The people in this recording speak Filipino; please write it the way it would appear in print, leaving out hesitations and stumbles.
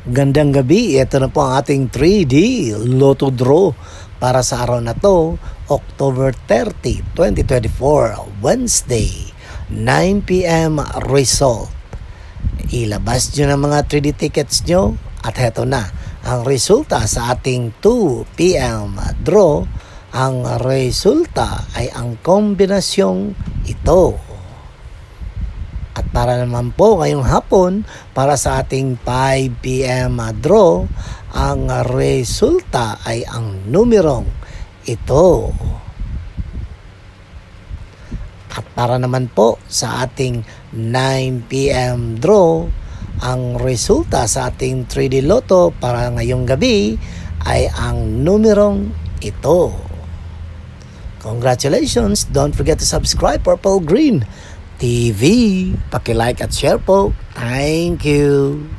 Gandang gabi, ito na po ang ating 3D Lotto Draw para sa araw na to, October 30, 2024, Wednesday, 9 p.m. result. Ilabas nyo ng mga 3D tickets nyo at heto na ang resulta sa ating 2 p.m. draw. Ang resulta ay ang kombinasyong ito. At para naman po ngayong hapon, para sa ating 5 p.m. draw, ang resulta ay ang numerong ito. At para naman po sa ating 9 p.m. draw, ang resulta sa ating 3D Lotto para ngayong gabi ay ang numerong ito. Congratulations! Don't forget to subscribe Purple Green TV. Paki-like at share po. Thank you.